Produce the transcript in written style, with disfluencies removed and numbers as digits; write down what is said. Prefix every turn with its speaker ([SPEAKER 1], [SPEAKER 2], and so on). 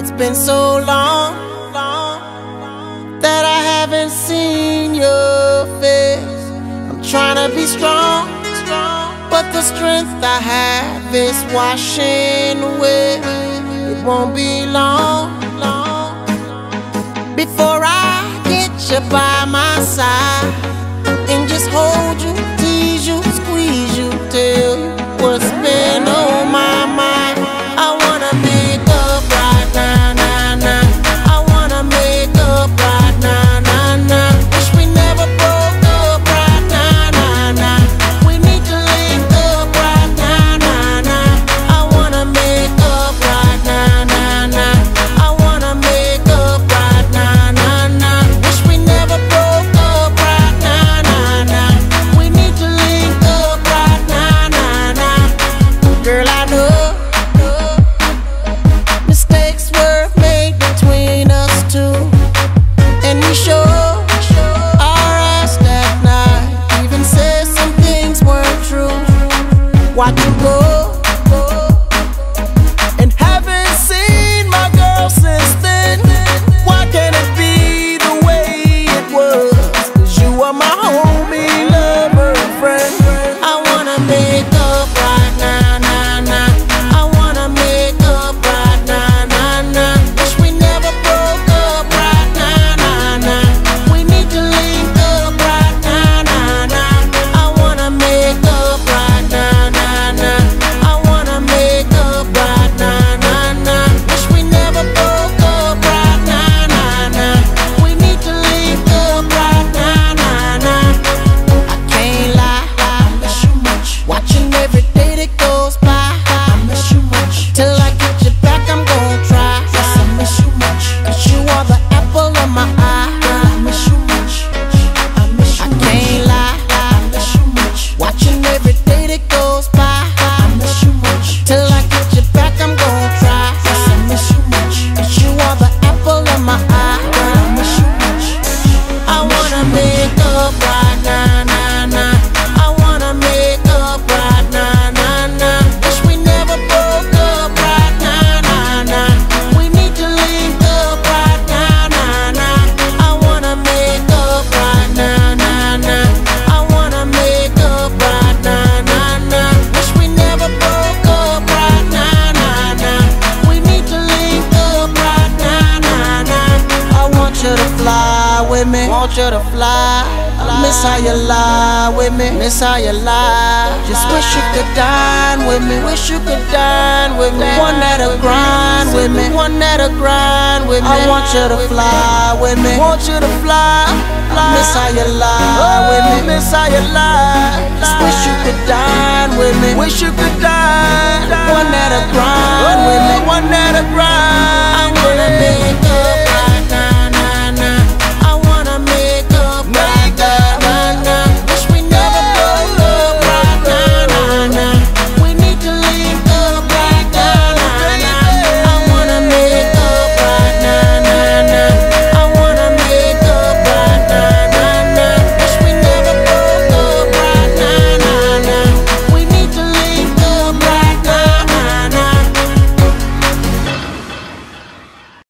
[SPEAKER 1] It's been so long that I haven't seen your face. I'm trying to be strong, but the strength I have is washing away. It won't be long before I get you by my side and just hold you, tease you, squeeze you, tell you what's been on my mind. I wanna make up right now, nah, nah. I wanna make up right now, nah, nah. Wish we never broke up right now, nah, nah. We need to link up right now, nah, nah. I wanna make up right now, nah, nah. I wanna make up right now, nah, nah. Wish we never broke up right now, nah, nah. We need to link up right now, nah, nah. Girl, I know mistakes were made between us two, and we sure our ass that night even said some things weren't true. Watch you go and haven't seen my girl since then. Why can't it be the way it was? 'Cause you are my homie, lover, and friend. I wanna make up right now, nah, nah. I wanna make up right now, nah, nah. Wish we never broke up right now, nah, nah. We need to link up right now, nah, nah. I wanna make up right now, nah, nah. I wanna make up right now, nah, nah. Wish we never broke up right now, nah, nah. We need to link up right now, nah, nah. I can't lie, I miss you much. Watching every day that goes by, I miss you much. Till I get you back, I'm gon' try. Yes, I miss you much. 'Cause you are the apple of my eye. I miss you much. I miss you much. I can't lie, I miss you much. Watching every day that goes by, I miss you much. Till I get you back, I'm gon' try. Yes, I miss you much. 'Cause you are the apple of my eye. I miss you much. I wanna make up right now, nah, nah. I wanna make up right now, nah, nah. Wish we never broke up right now, nah, nah. We need to link up right now, nah, nah. I wanna make up right now, nah, nah. I wanna make up right now, nah, nah. Wish we never broke up right now, nah, nah. We need to link up right now, nah, nah. I want you to fly with me, want you to fly. I miss how you lie with me, miss how you lie. Just wish you could dine with me, wish you could dine with me. One that'll grind with me, one that'll grind with me. I want you to fly with me, want you to fly. Miss how you lie with me, miss how you lie. Just wish you could dine with me, wish you could dine. One that'll grind with me, one that'll grind.